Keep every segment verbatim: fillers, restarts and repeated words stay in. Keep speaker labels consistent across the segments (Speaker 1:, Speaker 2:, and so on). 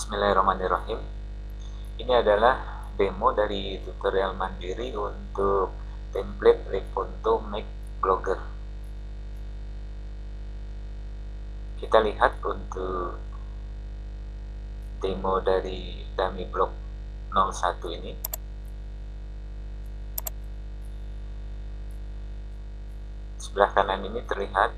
Speaker 1: Bismillahirrahmanirrahim. Ini adalah demo dari tutorial mandiri untuk template Leponto Make Blogger. Kita lihat untuk demo dari dummy blog nol satu ini. Sebelah kanan ini terlihat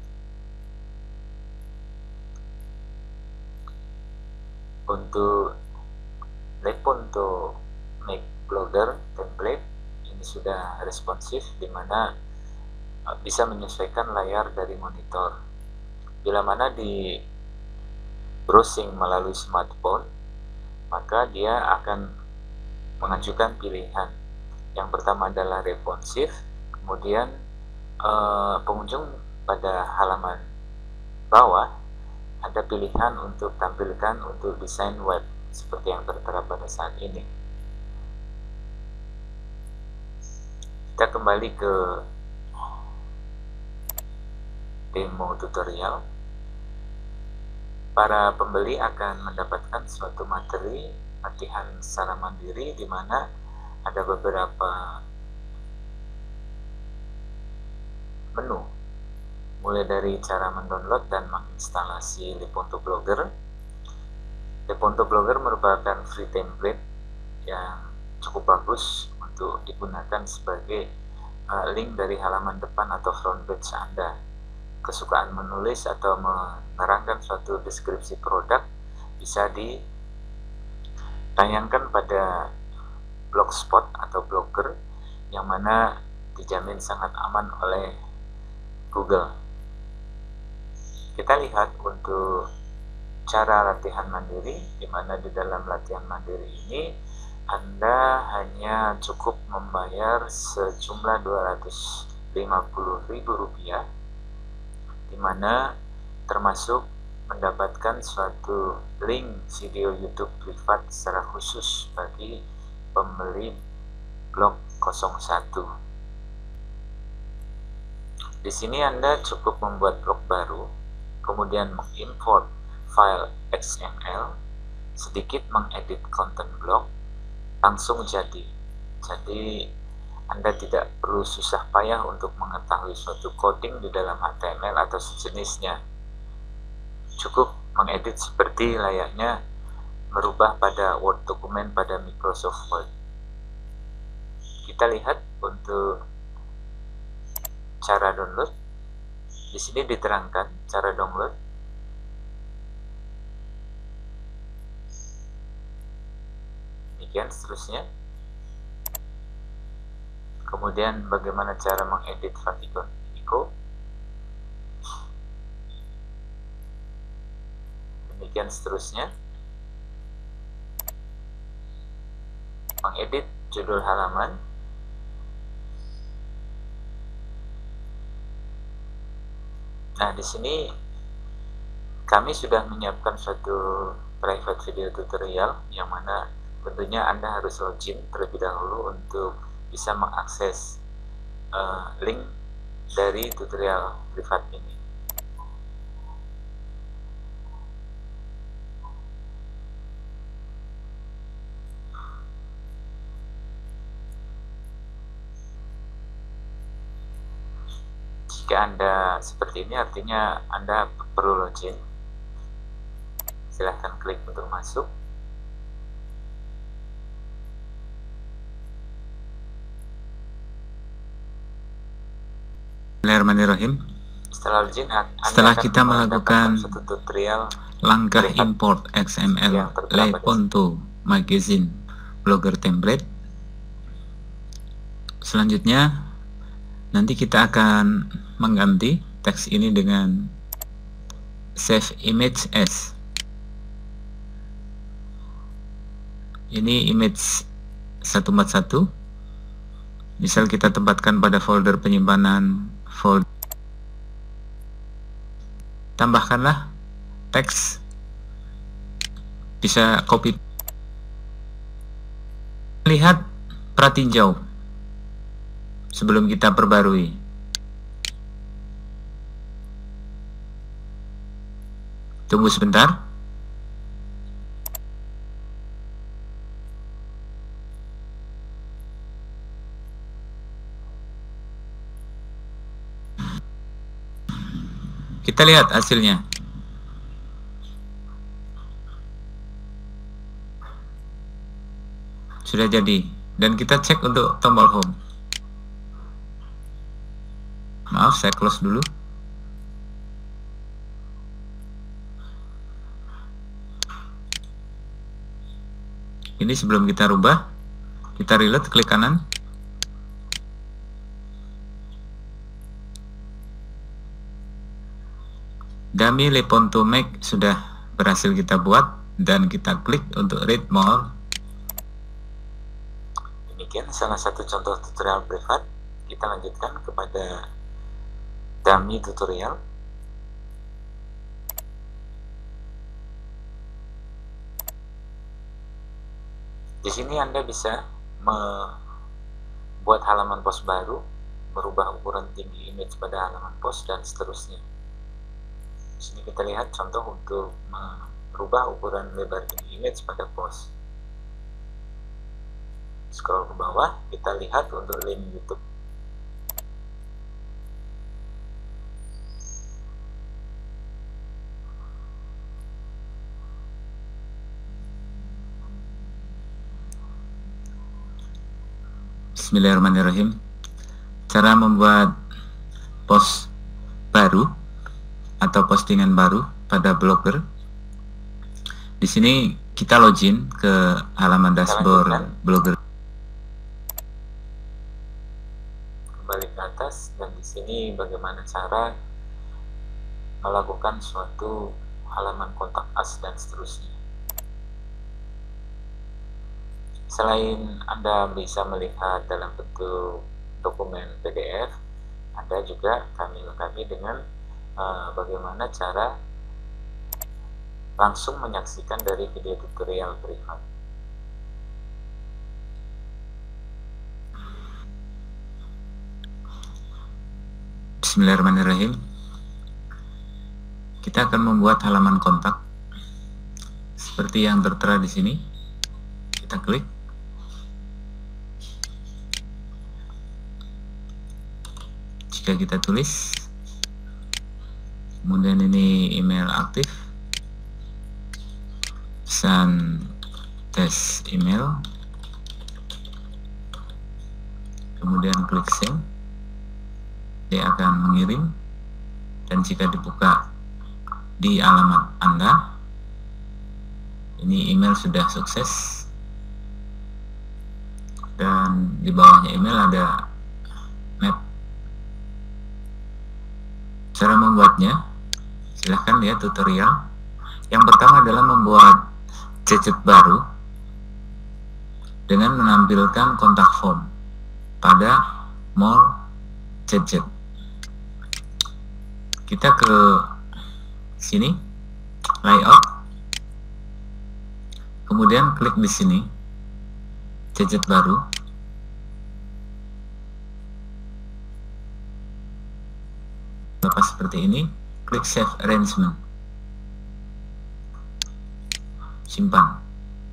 Speaker 1: untuk Leponto Make Blogger template ini sudah responsif, di mana bisa menyesuaikan layar dari monitor. Bila mana di browsing melalui smartphone, maka dia akan mengajukan pilihan. Yang pertama adalah responsif, kemudian eh, pengunjung pada halaman bawah ada pilihan untuk tampilkan untuk desain web seperti yang tertera pada saat ini. Kita kembali ke demo tutorial. Para pembeli akan mendapatkan suatu materi latihan secara mandiri, di mana ada beberapa menu, mulai dari cara mendownload dan menginstalasi Leponto Blogger. Leponto Blogger merupakan free template yang cukup bagus untuk digunakan sebagai uh, link dari halaman depan atau front page Anda. Kesukaan menulis atau menerangkan suatu deskripsi produk bisa ditayangkan pada blogspot atau blogger, yang mana dijamin sangat aman oleh Google. Kita lihat untuk cara latihan mandiri, di mana di dalam latihan mandiri ini Anda hanya cukup membayar sejumlah dua ratus lima puluh ribu rupiah, di mana termasuk mendapatkan suatu link video YouTube privat secara khusus bagi pembeli blog nol satu. Di sini Anda cukup membuat blog baru, kemudian mengimport file X M L, sedikit mengedit konten blog, langsung jadi. Jadi Anda tidak perlu susah payah untuk mengetahui suatu coding di dalam H T M L atau sejenisnya. Cukup mengedit seperti layaknya merubah pada Word dokumen pada Microsoft Word. Kita lihat untuk cara download. Di sini diterangkan cara download. Demikian seterusnya. Kemudian bagaimana cara mengedit favicon Pico. Demikian seterusnya. Mengedit judul halaman. Nah, di sini kami sudah menyiapkan suatu private video tutorial, yang mana tentunya Anda harus login terlebih dahulu untuk bisa mengakses uh, link dari tutorial privat ini. Jika Anda seperti ini, artinya Anda perlu login. Silahkan klik untuk masuk.
Speaker 2: Bismillahirrahmanirrahim.
Speaker 1: Setelah login,
Speaker 2: setelah kita melakukan
Speaker 1: tutorial
Speaker 2: langkah import X M L Leponto Magazine Blogger template, selanjutnya nanti kita akan mengganti teks ini dengan save image as. Ini image satu empat satu. Misal kita tempatkan pada folder penyimpanan folder. Tambahkanlah teks, bisa copy. Lihat pratinjau sebelum kita perbarui. Tunggu sebentar. kita lihat hasilnya. Sudah jadi, dan kita cek untuk tombol home. Maaf, saya close dulu. Ini sebelum kita rubah, kita reload, klik kanan. Dummy Lepon to Make sudah berhasil kita buat, dan kita klik untuk read more.
Speaker 1: Demikian salah satu contoh tutorial privat. Kita lanjutkan kepada dummy tutorial. Di sini Anda bisa membuat halaman post baru, merubah ukuran tinggi image pada halaman post, dan seterusnya. Di sini kita lihat contoh untuk merubah ukuran lebar tinggi image pada post. Scroll ke bawah, kita lihat untuk link YouTube.
Speaker 2: Bismillahirrahmanirrahim. Cara membuat post baru atau postingan baru pada Blogger. Di sini kita login ke halaman dashboard Blogger.
Speaker 1: Kembali ke atas, dan di sini bagaimana cara melakukan suatu halaman kontak us dan seterusnya. Selain Anda bisa melihat dalam bentuk dokumen P D F, Anda juga kami lengkapi dengan uh, bagaimana cara langsung menyaksikan dari video tutorial privat.
Speaker 2: Bismillahirrahmanirrahim. Kita akan membuat halaman kontak seperti yang tertera di sini. Kita klik. Jika kita tulis, kemudian ini email aktif, pesan tes email, kemudian klik send. Dia akan mengirim, dan jika dibuka di alamat Anda, ini email sudah sukses, dan di bawahnya email ada map. Cara membuatnya, silahkan lihat tutorial. Yang pertama adalah membuat gadget baru dengan menampilkan kontak form pada more gadget. Kita ke sini, layout, kemudian klik di sini, gadget baru. Lepas seperti ini, klik save arrangement, simpan.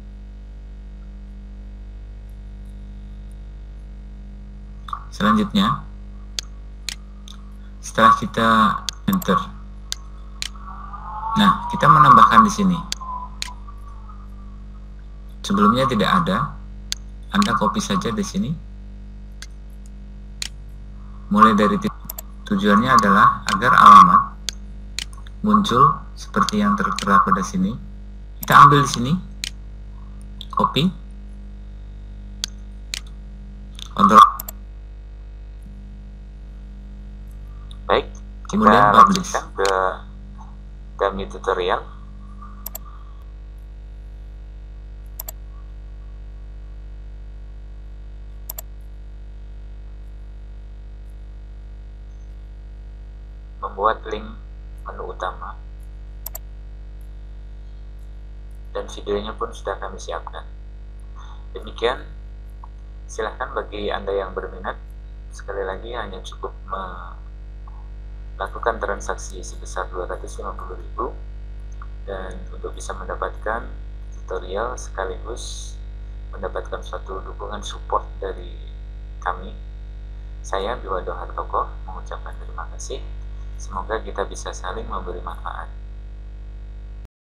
Speaker 2: Selanjutnya, setelah kita enter, nah kita menambahkan di sini. Sebelumnya tidak ada, Anda copy saja di sini. Mulai dari tujuannya adalah agar alamat muncul seperti yang tertera pada sini. Kita ambil di sini, copy, kontrol.
Speaker 1: Baik,
Speaker 2: kemudian
Speaker 1: kita
Speaker 2: publish.
Speaker 1: lanjutkan ke dummy tutorial. Membuat link menu utama, dan videonya pun sudah kami siapkan. Demikian, silahkan bagi Anda yang berminat, sekali lagi hanya cukup melakukan transaksi sebesar dua ratus lima puluh ribu, dan untuk bisa mendapatkan tutorial sekaligus mendapatkan suatu dukungan support dari kami, saya Biwado Hartoko mengucapkan terima kasih. Semoga kita bisa saling memberi manfaat.